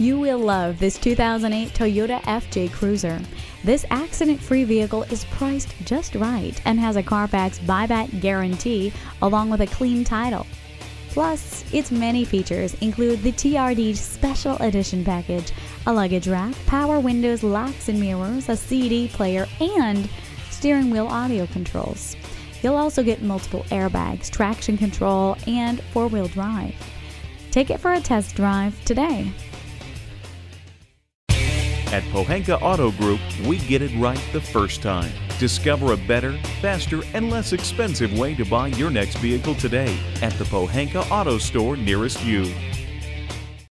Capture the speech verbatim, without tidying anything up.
You will love this two thousand eight Toyota F J Cruiser. This accident-free vehicle is priced just right and has a Carfax buyback guarantee along with a clean title. Plus, its many features include the T R D Special Edition package, a luggage rack, power windows, locks and mirrors, a C D player, and steering wheel audio controls. You'll also get multiple airbags, traction control, and four-wheel drive. Take it for a test drive today. At Pohanka Auto Group, we get it right the first time. Discover a better, faster, and less expensive way to buy your next vehicle today at the Pohanka Auto Store nearest you.